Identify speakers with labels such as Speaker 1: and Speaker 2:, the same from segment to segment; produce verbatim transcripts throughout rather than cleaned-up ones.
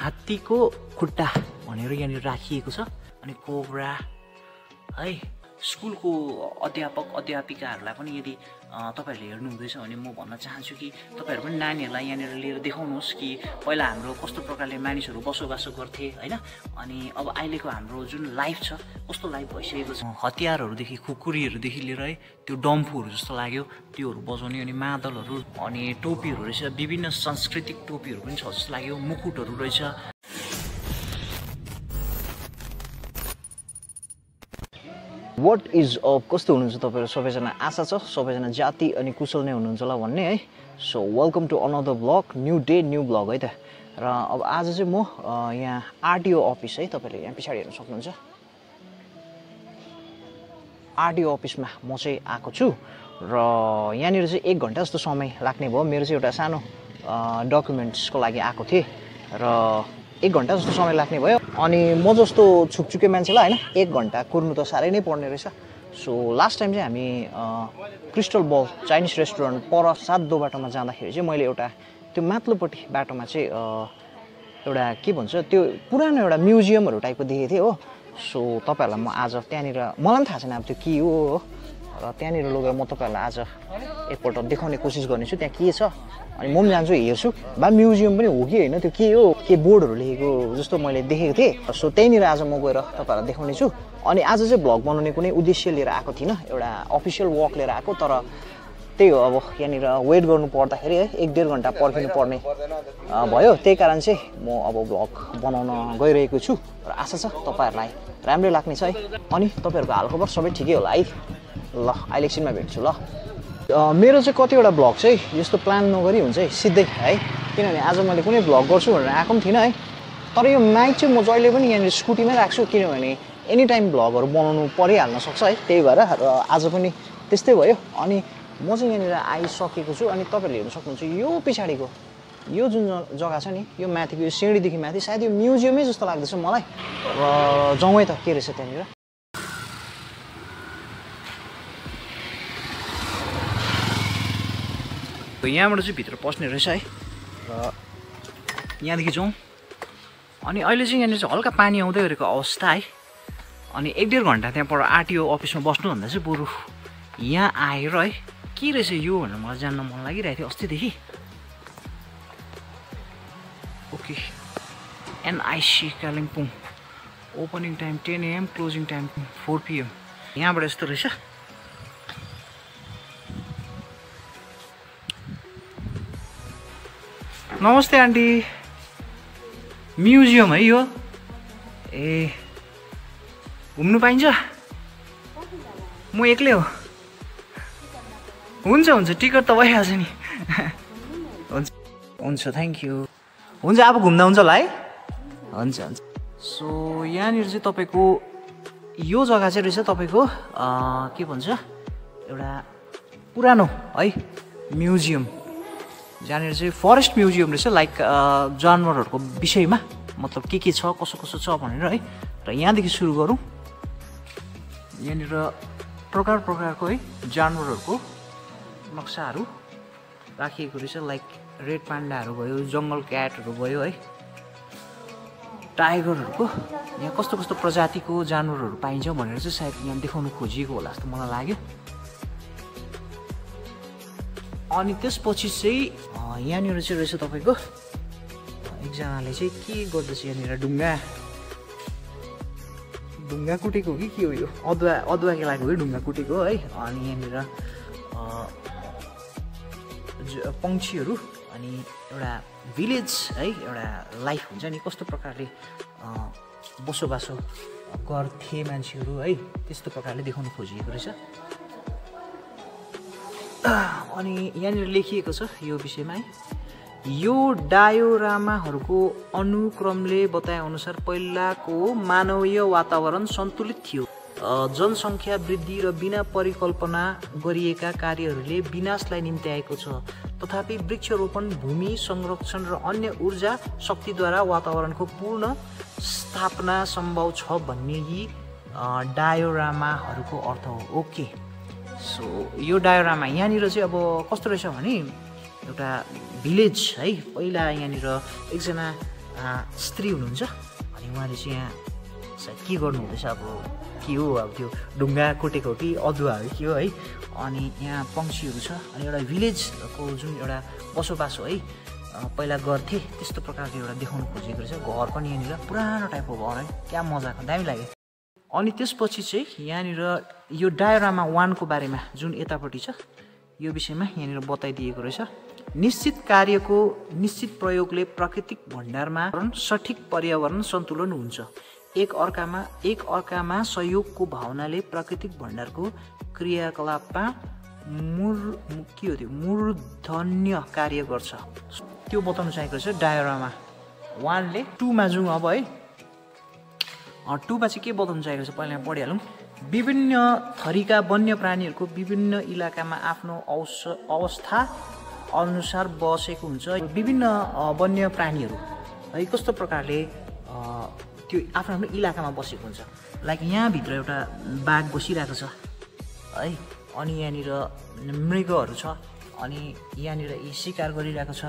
Speaker 1: हात्तीको खुट्टा भनेर यहाँनिर राखिएको छ। अनि कोब्रा है। स्कुलको अध्यापक अध्यापिकाहरूलाई पनि यदि तपाईहरुले हेर्नुहुँदैछ भने म भन्न चाहन्छु कि तपाईहरु पनि नानीहरूलाई यहाँनिर लिएर देखाउनुहोस् कि पहिला हाम्रो कस्तो प्रकारले मानिसहरू बसोबासो गर्थे हैन। अनि अब अहिलेको हाम्रो जुन लाइफ छ कस्तो लाइफ भइसकेको छ। हतियारहरूदेखि खुकुरीहरूदेखि लिएर है त्यो डम्फुहरू जस्तो लाग्यो त्योहरू बजाउने। अनि मादलहरू अनि टोपीहरू रहेछ, विभिन्न सांस्कृतिक टोपीहरू पनि छ जस्तो लाग्यो, मुकुटहरू रहेछ। वाट इज अफ कस्तो हुनुहुन्छ तपाईहरु सबैजना? आशा छ सबैजना जाति अनि कुशल नै हुनुहुन्छ होला भन्ने है। So welcome to another blog, new day new blog है त। र अब आज चाहिँ म यहाँ आरटीओ अफिस है, तपाईले यहाँ पछाडी हेर्न सक्नुहुन्छ आरटीओ अफिसमा म चाहिँ आएको छु। र यहाँनिर चाहिँ एक घण्टा जस्तो समय लाग्ने भयो। मेरो चाहिँ एउटा सानो डकुमेन्ट्सको लागि आएको थिएँ र एक घण्टा जस्तो समय लाग्ने भयो। अनि म जस्तो छुकछुके मान्छेलाई हैन एक घण्टा कुर्नु त साह्रै नै पर्ने रहेछ। सो लास्ट टाइम चाहिँ हामी क्रिस्टल बल चाइनिज रेस्टुरेन्ट पर सातो बाटोमा जाँदाखेरि चाहिँ मैले एउटा त्यो माथिल्लोपट्टि बाटोमा चाहिँ एउटा के भन्छ त्यो पुरानो एउटा म्युजियमहरू टाइपको देखेको थिएँ हो। सो तपाईहरुलाई म आज त्यहाँनिर मलाई पनि थाहा छैन अब त्यो के हो हो र त्यहाँनिर लगेर म तपाईहरुलाई आज एकपल्ट देखाउने कोसिस गर्नेछु त्यहाँ के छ। अनि म पनि जान्छु हेर्छु बा म्युजियम पनि हो कि होइन त्यो के हो के बोर्डहरू लेखेको जस्तो मैले देखेको थिएँ। सो त्यहीँनिर आज म गएर तपाईहरुलाई देखाउने छु। अनि आज चाहिँ भ्लग बनाउने कुनै उद्देश्य लिएर आएको थिइनँ, एउटा अफिसियल वक लिएर आएको। तर त्यही हो अब यहाँनिर वेट गर्नु पर्दाखेरि है एक डेढ घन्टा पर्खिनु पर्ने भयो। त्यही कारण चाहिँ म अब भ्लग बनाउन गइरहेको छु र आशा छ तपाईहरुलाई राम्रै लाग्ने छ है। अनि तपाईहरुको हालखबर सबै ठिकै होला है। ल अहिले एकछिनमा भेट्छु ल। मेरो चाहिँ कतिवटा भ्लग चाहिँ यस्तो प्लान नगरी हुन्छ है सिधै है, किनभने आज मैले कुनै भ्लग गर्छु भनेर आएको पनि थिइनँ है। तर यो माइक चाहिँ म जहिले पनि यहाँनिर स्कुटीमै राख्छु, किनभने एनी टाइम भ्लगहरू बनाउनु परिहाल्न सक्छ है। त्यही भएर र आज पनि त्यस्तै भयो। अनि म चाहिँ यहाँनिर आइसकेको छु। अनि तपाईँहरूले हेर्न सक्नुहुन्छ यो पछाडिको यो जुन जग्गा छ नि यो माथिको यो सिँढीदेखि माथि सायद यो म्युजियमै जस्तो लाग्दैछ मलाई। र जाउँ है त के रहेछ त्यहाँनिर। यहाँबाट चाहिँ भित्र पस्ने रहेछ है र यहाँदेखि जाउँ। अनि अहिले चाहिँ यहाँनिर चाहिँ हल्का पानी आउँदै गरेको अवस्था है। अनि एक डेढ घन्टा त्यहाँ पर आरटीओ अफिसमा बस्नुभन्दा चाहिँ बरु यहाँ आएर है के रहेछ यो भनेर मलाई जान्न मन लागिरहेको थियो अस्तिदेखि। Okay NIC Kalimpong opening time ten AM closing time four PM. यहाँबाट यस्तो रहेछ। नमस्ते आन्टी। म्युजियम है यो? ए घुम्नु पाइन्छ? म एक्लै हो। हुन्छ हुन्छ टिकट त भइहाल्छ नि। हुन्छ हुन्छ थ्याङ्क यू। हुन्छ अब घुम्दा हुन्छ होला है? हुन्छ हुन्छ। सो यहाँनिर चाहिँ तपाईँको यो जग्गा चाहिँ रहेछ तपाईँको के भन्छ एउटा पुरानो है म्युजियम, जहाँनिर चाहिँ फरेस्ट म्युजियम रहेछ। लाइक जानवरहरूको विषयमा मतलब के के छ कसो कसो छ भनेर है। र यहाँदेखि सुरु गरौँ। यहाँनिर प्रकार प्रकारको है जानवरहरूको नक्साहरू राखिएको रहेछ। लाइक रेड पान्डाहरू भयो, जङ्गल क्याटहरू भयो है, टाइगरहरूको यहाँ कस्तो कस्तो प्रजातिको जानवरहरू पाइन्छ भनेर चाहिँ सायद यहाँ देखाउनु खोजिएको होला जस्तो मलाई लाग्यो। अनि त्यसपछि चाहिँ यहाँनिर चाहिँ रहेछ तपाईँको एकजनाले चाहिँ के गर्दैछ यहाँनिर ढुङ्गा ढुङ्गा कुटेको हो कि के हो यो? अदुवा अदुवा के लाग्यो है ढुङ्गा कुटेको है। अनि यहाँनिर पक्षीहरू अनि एउटा भिलेज है एउटा लाइफ हुन्छ नि कस्तो प्रकारले बसोबासो गर्थे मान्छेहरू है त्यस्तो प्रकारले देखाउनु खोजिएको रहेछ। अनि यहाँनिर लेखिएको छ यो विषयमा है। यो डायोरामाहरूको अनुक्रमले बताए अनुसार पहिलाको मानवीय वातावरण सन्तुलित थियो। जनसङ्ख्या वृद्धि र बिना परिकल्पना गरिएका कार्यहरूले विनाशलाई निम्त्याएको छ। तथापि वृक्षरोपण, भूमि संरक्षण र अन्य ऊर्जा शक्तिद्वारा वातावरणको पूर्ण स्थापना सम्भव छ भन्ने यी डायोरामाहरूको अर्थ हो। ओके सो यो डायोरामा यहाँनिर चाहिँ अब कस्तो रहेछ भने एउटा भिलेज है। पहिला यहाँनिर एकजना स्त्री हुनुहुन्छ अनि उहाँले चाहिँ यहाँ सायद के गर्नुहुँदैछ अब के हो अब त्यो ढुङ्गा कोटेको हो कि अदुवा हो कि के हो है अनि यहाँ पङ्क्षीहरू छ अनि एउटा भिलेजको जुन एउटा बसोबासो है पहिला गर्थे त्यस्तो प्रकारको एउटा देखाउनु खोजेको रहेछ घर पनि यहाँनिर पुरानो टाइपको घर है क्या मजाको दामी लाग्यो अनि त्यसपछि चाहिँ यहाँनिर यो डायोरामा वानको बारेमा जुन यतापट्टि छ यो विषयमा यहाँनिर बताइदिएको रहेछ निश्चित कार्यको निश्चित प्रयोगले प्राकृतिक भण्डारमा सठिक पर्यावरण सन्तुलन हुन्छ एक अर्कामा एक अर्कामा सहयोगको भावनाले प्राकृतिक भण्डारको क्रियाकलापमा मूर के हो त्यो मूर्धन्य कार्य गर्छ त्यो बताउन चाहेको रहेछ डायोरामा वानले टूमा जाउँ अब है टूमा चाहिँ के बताउन चाहेको छ पहिला पढिहालौँ विभिन्न थरीका वन्य प्राणीहरूको विभिन्न इलाकामा आफ्नो अवस्था अनुसार बसेको हुन्छ विभिन्न वन्य प्राणीहरू है कस्तो प्रकारले त्यो आफ्नो आफ्नो इलाकामा बसेको हुन्छ लाइक यहाँभित्र एउटा बाघ बसिरहेको छ है अनि यहाँनिर मृगहरू छ अनि यहाँनिर यी शिकार गरिरहेको छ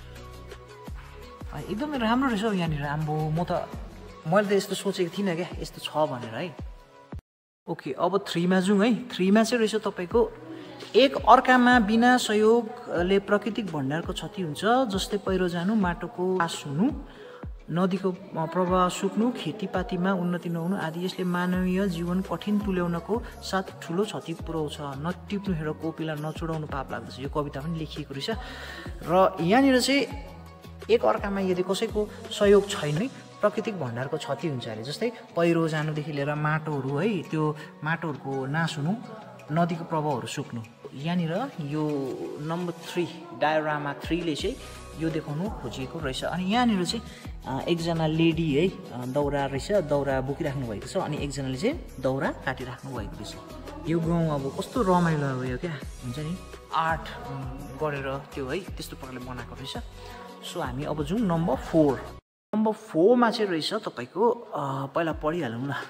Speaker 1: एकदमै राम्रो रहेछ हौ यहाँनिर आम्बो म त मैले त यस्तो सोचेको थिइनँ क्या यस्तो छ भनेर है ओके अब थ्रीमा जाउँ है थ्रीमा चाहिँ रहेछ तपाईँको एक अर्कामा बिना सहयोगले प्राकृतिक भण्डारको क्षति हुन्छ जस्तै पहिरो जानु माटोको पास हुनु नदीको प्रवाह सुक्नु खेतीपातीमा उन्नति नहुनु आदि यसले मानवीय जीवन कठिन तुल्याउनको साथ ठुलो क्षति पुर्याउँछ नटिप्नु हेर कोपिला नचुडाउनु पाप लाग्दछ यो कविता पनि लेखिएको रहेछ र यहाँनिर चाहिँ एक अर्कामा यदि कसैको सहयोग छैन है प्राकृतिक भण्डारको क्षति हुन्छ अरे जस्तै पहिरो जानुदेखि लिएर माटोहरू है त्यो माटोहरूको नाश हुनु नदीको प्रवाहहरू सुक्नु यहाँनिर यो नम्बर थ्री डायोरामा थ्रीले चाहिँ यो देखाउनु खोजिएको रहेछ अनि यहाँनिर चाहिँ एकजना लेडी है दाउरा रहेछ दाउरा बोकिराख्नु भएको छ अनि एकजनाले चाहिँ दाउरा काटिराख्नु भएको रहेछ यो गाउँ अब कस्तो रमाइलो अब यो क्या हुन्छ नि आर्ट गरेर त्यो है त्यस्तो प्रकारले बनाएको रहेछ सो हामी अब जाउँ नम्बर फोर नम्बर फोरमा चाहिँ रहेछ तपाईँको पहिला पढिहालौँ ल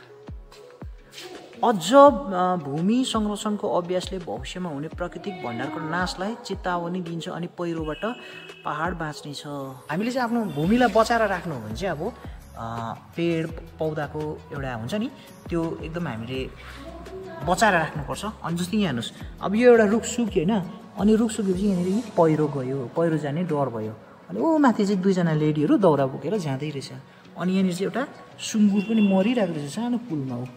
Speaker 1: अझ भूमि संरक्षणको अभ्यासले भविष्यमा हुने प्राकृतिक भण्डारको नाशलाई चेतावनी दिन्छ अनि पहिरोबाट पहाड बाँच्ने छ हामीले चाहिँ आफ्नो भूमिलाई बचाएर राख्नु हो भने चाहिँ अब पेड पौधाको एउटा हुन्छ नि त्यो एकदम हामीले बचाएर राख्नुपर्छ अनि जस्तै यहाँ हेर्नुहोस् अब यो एउटा रुख सुक्यो होइन अनि रुख सुकेपछि यहाँनिर पहिरो गयो पहिरो जाने डर भयो अनि ऊ माथि चाहिँ दुईजना लेडीहरू दाउरा बोकेर जाँदै रहेछ अनि यहाँनिर चाहिँ एउटा सुँगुर पनि मरिरहेको रहेछ सानो पुलमा ऊ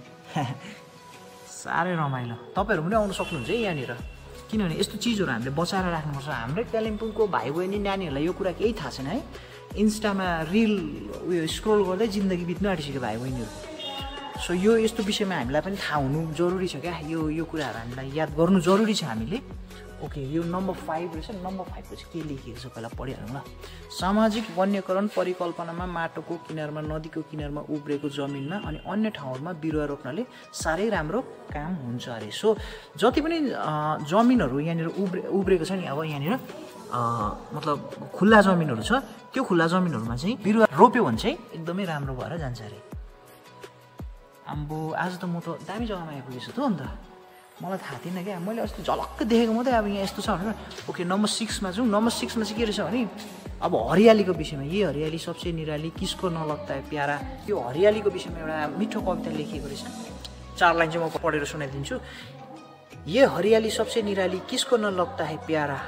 Speaker 1: साह्रै रमाइलो तपाईँहरू पनि आउनु सक्नुहुन्छ है यहाँनिर किनभने यस्तो चिजहरू हामीले बचाएर राख्नुपर्छ हाम्रै कालिम्पोङको भाइ बहिनी नानीहरूलाई यो कुरा केही थाहा छैन है इन्स्टामा रिल उयो स्क्रोल गर्दै जिन्दगी बित्नु आँटिसक्यो भाइ बहिनीहरू सो यो यस्तो विषयमा हामीलाई पनि थाहा हुनु जरुरी छ क्या यो यो कुराहरू हामीलाई याद गर्नु जरुरी छ हामीले ओके यो नम्बर फाइभ रहेछ नम्बर फाइभको चाहिँ के लेखिएको छ पहिला पढिहालौँ ल सामाजिक वन्यकरण परिकल्पनामा माटोको किनारमा नदीको किनारमा उब्रेको जमिनमा अनि अन्य ठाउँहरूमा बिरुवा रोप्नाले साह्रै राम्रो काम हुन्छ अरे सो जति पनि जमिनहरू यहाँनिर उब्रे उब्रेको छ नि अब यहाँनिर मतलब खुल्ला जमिनहरू छ त्यो खुल्ला जमिनहरूमा चाहिँ बिरुवा रोप्यो भने चाहिँ एकदमै राम्रो भएर जान्छ अरे आम्बो आज त म त दामी जग्गामा आइपुगेछु त अन्त मलाई थाहा थिएन क्या मैले अस्ति झलक्क देखेको मात्रै अब यहाँ यस्तो छ भनेर ओके नम्बर सिक्समा जाउँ नम्बर सिक्समा चाहिँ के रहेछ भने अब हरियालीको विषयमा यही हरियाली सबसे निराली किसको नलग्दा है प्यारा यो हरियालीको विषयमा एउटा मिठो कविता लेखिएको रहेछ चार लाइन चाहिँ म पढेर सुनाइदिन्छु ये हरियाली सबसे निराली किसको न लगता है प्यारा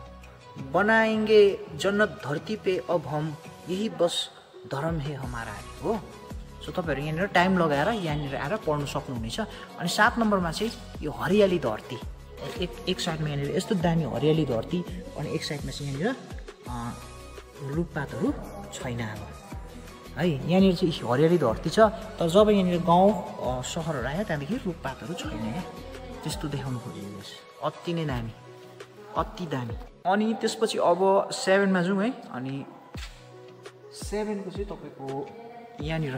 Speaker 1: बनाएंगे जन्नत धरती पे अब हम यही बस धर्म है हमारा हो सो तपाईँहरू यहाँनिर टाइम लगाएर यहाँनिर आएर पढ्नु सक्नुहुनेछ अनि सात नम्बरमा चाहिँ यो हरियाली धरती एक एक साइडमा यहाँनिर यस्तो दामी हरियाली धरती अनि एक साइडमा चाहिँ यहाँनिर रुखपातहरू छैन अब है यहाँनिर चाहिँ हरियाली धरती छ तर जब यहाँनिर गाउँ सहरहरू आयो त्यहाँदेखि रुखपातहरू छैन क्या त्यस्तो देखाउनु खोजिएको अति नै दामी अति दामी अनि त्यसपछि अब सेभेनमा जाउँ है अनि सेभेनको चाहिँ तपाईँको यहाँनिर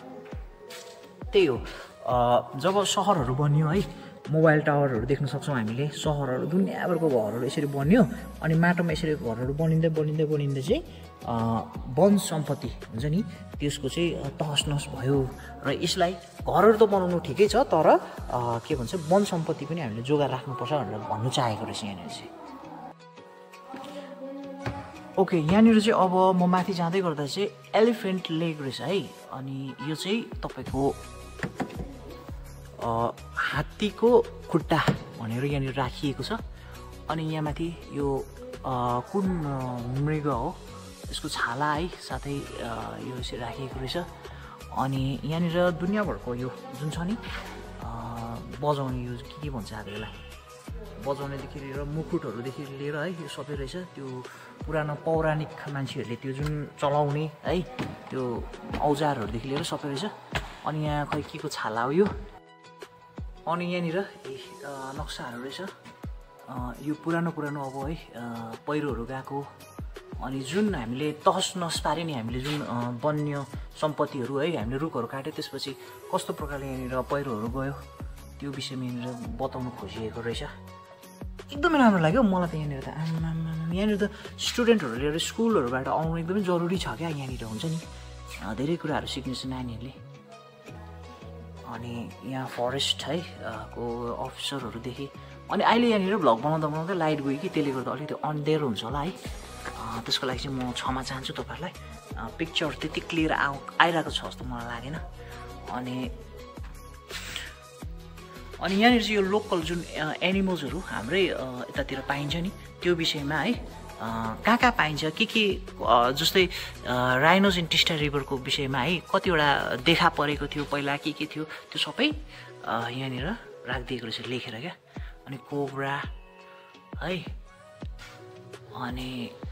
Speaker 1: त्यही हो जब सहरहरू बन्यो है मोबाइल टावरहरू देख्न सक्छौँ हामीले सहरहरू दुनियाँभरको घरहरू यसरी बन्यो अनि माटोमा यसरी घरहरू बनिँदै बनिँदै बनिँदै चाहिँ वन सम्पत्ति हुन्छ नि त्यसको चाहिँ तहस नहस भयो र यसलाई घरहरू त बनाउनु ठिकै छ तर के भन्छ वन सम्पत्ति पनि हामीले जोगाएर राख्नुपर्छ भनेर भन्नु चाहेको रहेछ यहाँनिर चाहिँ ओके यहाँनिर चाहिँ अब म माथि जाँदै गर्दा चाहिँ एलिफेन्ट लेक रहेछ है अनि यो चाहिँ तपाईँको हात्तीको खुट्टा भनेर यहाँनिर राखिएको छ अनि यहाँ माथि यो कुन मृग हो यसको छाला है साथै यो यसरी राखिएको रहेछ अनि यहाँनिर दुनियाँभरको यो जुन छ नि बजाउने यो के के भन्छ अब यसलाई बजाउनेदेखि लिएर मुकुटहरूदेखि लिएर है यो सबै रहेछ त्यो पुरानो पौराणिक मान्छेहरूले त्यो जुन चलाउने है त्यो औजारहरूदेखि लिएर सबै रहेछ अनि यहाँ खै के को छाला हो यो अनि यहाँनिर नक्साहरू रहेछ यो पुरानो पुरानो अब है पहिरोहरू गएको अनि जुन हामीले तहस नहस पारे नि हामीले जुन वन्य सम्पत्तिहरू है हामीले रुखहरू काट्यो त्यसपछि कस्तो प्रकारले यहाँनिर पहिरोहरू गयो त्यो विषयमा यहाँनिर बताउनु खोजिएको रहेछ एकदमै राम्रो लाग्यो मलाई त यहाँनिर त आमामा यहाँनिर त स्टुडेन्टहरू लिएर स्कुलहरूबाट आउनु एकदमै जरुरी छ क्या यहाँनिर हुन्छ नि धेरै कुराहरू सिक्नेछ नानीहरूले अनि यहाँ फरेस्ट है को अफिसरहरूदेखि अनि अहिले यहाँनिर भ्लग बनाउँदा बनाउँदै लाइट गयो कि त्यसले गर्दा अलिकति अँध्यारो हुन्छ होला है त्यसको लागि चाहिँ म क्षमा चाहन्छु तपाईँहरूलाई पिक्चर त्यति क्लियर आउ आइरहेको छ जस्तो मलाई लागेन अनि अनि यहाँनिर चाहिँ यो लोकल जुन एनिमल्सहरू हाम्रै यतातिर पाइन्छ नि त्यो विषयमा है कहाँ कहाँ पाइन्छ के के जस्तै राइनोज इन टिस्टा रिभरको विषयमा है कतिवटा देखा परेको थियो पहिला के के थियो त्यो सबै यहाँनिर राखिदिएको रहेछ लेखेर क्या अनि कोब्रा है अनि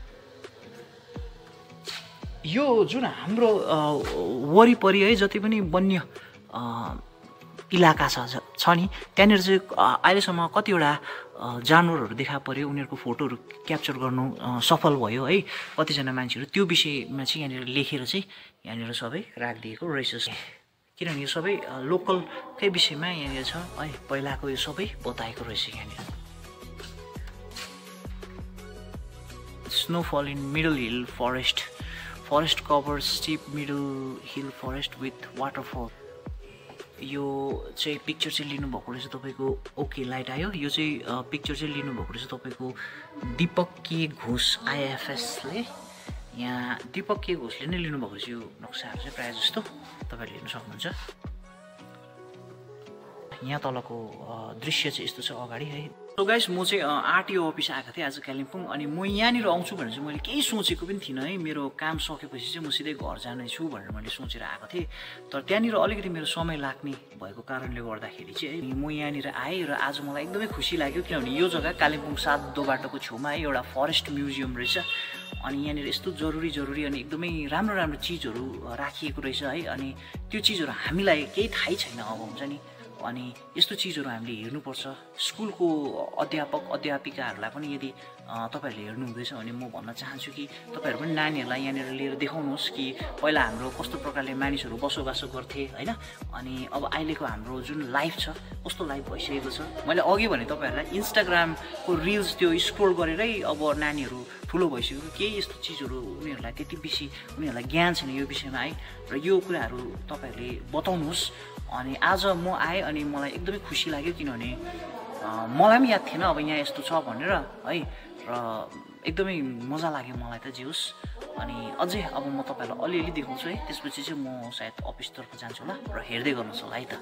Speaker 1: यो जुन हाम्रो वरिपरि है जति पनि वन्य इलाका छ छ नि त्यहाँनिर चाहिँ अहिलेसम्म कतिवटा जानवरहरू देखा पर्यो उनीहरूको फोटोहरू क्याप्चर गर्नु सफल भयो है कतिजना मान्छेहरू त्यो विषयमा चाहिँ यहाँनिर लेखेर चाहिँ यहाँनिर सबै राखिदिएको रहेछ किनभने यो सबै लोकलकै विषयमा यहाँनिर छ है पहिलाको यो सबै बताएको रहेछ यहाँनिर snowfall in middle hill forest forest cover steep middle hill forest with waterfall यो चाहिँ पिक्चर चाहिँ लिनुभएको रहेछ तपाईँको ओके लाइट आयो यो चाहिँ पिक्चर चाहिँ लिनुभएको रहेछ तपाईँको दीपक के घोष आइएफएसले यहाँ दीपक के घोषले नै लिनुभएको रहेछ यो नक्साहरू चाहिँ प्रायः जस्तो तपाईँहरूले हेर्न सक्नुहुन्छ यहाँ तलको दृश्य चाहिँ यस्तो छ अगाडि है सो गाइस म चाहिँ आरटिओ अफिस आएको थिएँ आज कालिम्पोङ अनि म यहाँनिर आउँछु भनेर चाहिँ मैले केही सोचेको पनि थिइनँ है मेरो काम सकेपछि चाहिँ म सिधै घर जानेछु भनेर मैले सोचेर आएको थिएँ तर त्यहाँनिर अलिकति मेरो समय लाग्ने भएको कारणले गर्दाखेरि चाहिँ है म यहाँनिर आएँ र आज मलाई एकदमै खुसी लाग्यो किनभने यो जग्गा कालिम्पोङ सात दो बाटोको छेउमा है एउटा फरेस्ट म्युजियम रहेछ अनि यहाँनिर यस्तो जरुरी जरुरी अनि एकदमै राम्रो राम्रो चिजहरू राखिएको रहेछ है अनि त्यो चिजहरू हामीलाई केही थाहै छैन अब हुन्छ नि अनि यस्तो चिजहरू हामीले हेर्नुपर्छ स्कुलको अध्यापक अध्यापिकाहरूलाई पनि यदि तपाईँहरूले हेर्नुहुँदैछ भने म भन्न चाहन्छु कि तपाईँहरू पनि नानीहरूलाई यहाँनिर लिएर देखाउनुहोस् कि पहिला हाम्रो कस्तो प्रकारले मानिसहरू बसोबासो गर्थे होइन अनि अब अहिलेको हाम्रो जुन लाइफ छ कस्तो लाइफ भइसकेको छ मैले अघि भने तपाईँहरूलाई इन्स्टाग्रामको रिल्स त्यो स्क्रोल गरेरै अब नानीहरू ठुलो भइसक्यो केही यस्तो चिजहरू उनीहरूलाई त्यति बेसी उनीहरूलाई ज्ञान छैन यो विषयमा है र यो कुराहरू तपाईँहरूले बताउनुहोस् अनि आज म आएँ अनि मलाई एकदमै खुसी लाग्यो किनभने मलाई पनि याद थिएन अब यहाँ यस्तो छ भनेर है र एकदमै मजा लाग्यो मलाई त जे होस् अनि अझै अब म तपाईँहरूलाई अलिअलि देखाउँछु है त्यसपछि चाहिँ म सायद अफिसतर्फ जान्छु होला र हेर्दै गर्नुहोस् होला है त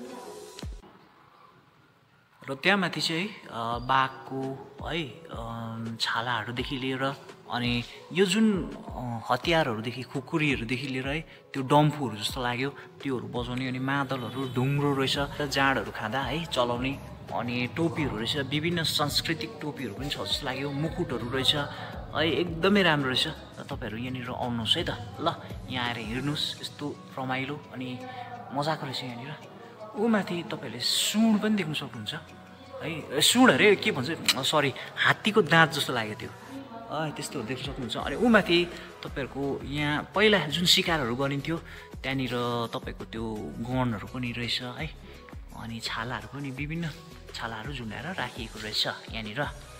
Speaker 1: र त्यहाँ माथि चाहिँ बाघको है छालाहरूदेखि लिएर अनि यो जुन हतियारहरूदेखि खुकुरीहरूदेखि लिएर है त्यो डम्फुहरू जस्तो लाग्यो त्योहरू बजाउने अनि मादलहरू ढुङ्ग्रो रहेछ जाँडहरू खाँदा है चलाउने अनि टोपीहरू रहेछ विभिन्न सांस्कृतिक टोपीहरू पनि छ जस्तो लाग्यो मुकुटहरू रहेछ है एकदमै राम्रो रहेछ र तपाईँहरू यहाँनिर आउनुहोस् है त ल यहाँ आएर हेर्नुहोस् यस्तो रमाइलो अनि मजाको रहेछ यहाँनिर ऊ माथि तपाईँहरूले सुँड पनि देख्नु सक्नुहुन्छ है सुँड अरे के भन्छ सरी हात्तीको दाँत जस्तो लाग्यो त्यो त्यस्तोहरू देख्न सक्नुहुन्छ अनि ऊ माथि तपाईँहरूको यहाँ पहिला जुन शिकारहरू गरिन्थ्यो त्यहाँनिर तपाईँको त्यो गनहरू पनि रहेछ है अनि छालाहरू पनि विभिन्न छालाहरू झुन्डाएर राखिएको रहेछ यहाँनिर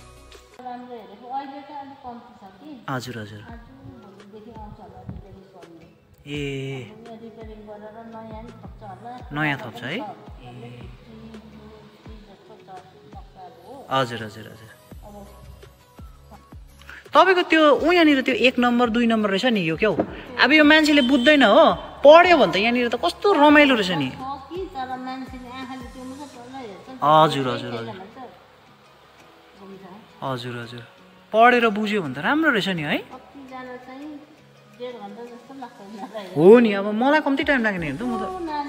Speaker 1: हजुर हजुर ए नयाँ थप्छ है हजुर हजुर हजुर तपाईँको त्यो ऊ यहाँनिर त्यो एक नम्बर दुई नम्बर रहेछ नि यो क्या हो अब यो मान्छेले बुझ्दैन हो पढ्यो भने त यहाँनिर त कस्तो रमाइलो रहेछ नि हजुर हजुर हजुर हजुर हजुर पढेर बुझ्यो भने त राम्रो रहेछ नि है हो नि अब मलाई कम्ती टाइम लाग्ने हो नि त म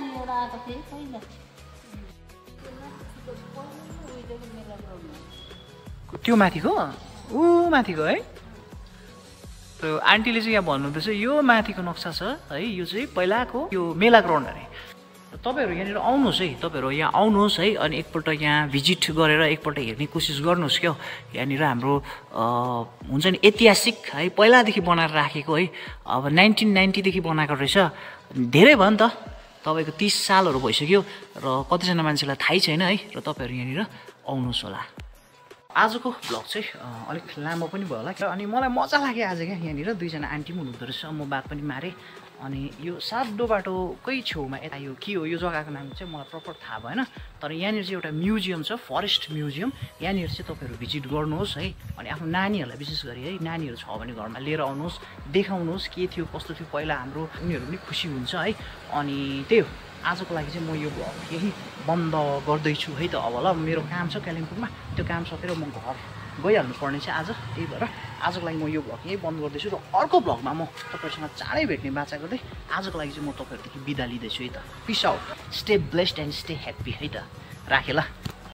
Speaker 1: त त्यो माथिको ऊ माथिको है आन्टीले चाहिँ यहाँ भन्नुहुँदैछ यो माथिको नक्सा छ है यो चाहिँ पहिलाको यो मेला ग्राउन्ड अरे तपाईँहरू यहाँनिर आउनुहोस् है तपाईँहरू यहाँ आउनुहोस् है अनि एकपल्ट यहाँ भिजिट गरेर एकपल्ट हेर्ने कोसिस गर्नुहोस् क्या यहाँनिर हाम्रो हुन्छ नि ऐतिहासिक है पहिलादेखि बनाएर राखेको है अब नाइन्टिन नाइन्टीदेखि बनाएको रहेछ धेरै भयो नि त तपाईँको तिस सालहरू भइसक्यो र कतिजना मान्छेलाई थाहै छैन है र तपाईँहरू यहाँनिर आउनुहोस् होला आजको भ्लग चाहिँ अलिक लामो पनि भयो होला अनि मलाई मजा लाग्यो आज क्या यहाँनिर दुईजना आन्टी पनि हुनुहुँदो रहेछ म बात पनि मारेँ अनि यो सातो बाटोकै छेउमा यता यो के हो यो जग्गाको नाम चाहिँ मलाई प्रपर थाहा भएन तर यहाँनिर चाहिँ एउटा म्युजियम छ फरेस्ट म्युजियम यहाँनिर चाहिँ तपाईँहरू भिजिट गर्नुहोस् है अनि आफ्नो नानीहरूलाई विशेष गरी है नानीहरू छ भने घरमा लिएर आउनुहोस् देखाउनुहोस् के थियो कस्तो थियो पहिला हाम्रो उनीहरू पनि खुसी हुन्छ है अनि त्यही हो आजको लागि चाहिँ म यो भ्लग यही बन्द गर्दैछु है त अब ल मेरो काम छ कालिम्पोङमा त्यो काम सकेर म घर गइहाल्नु पर्ने चाहिँ आज त्यही भएर आजको लागि म यो भ्लग यही बन्द गर्दैछु र अर्को भ्लगमा म तपाईँहरूसँग चाँडै भेट्ने बाचा गर्दै आजको लागि चाहिँ म तपाईँहरूदेखि बिदा लिँदैछु है त peace out stay blessed and stay happy है त राखेँ ल।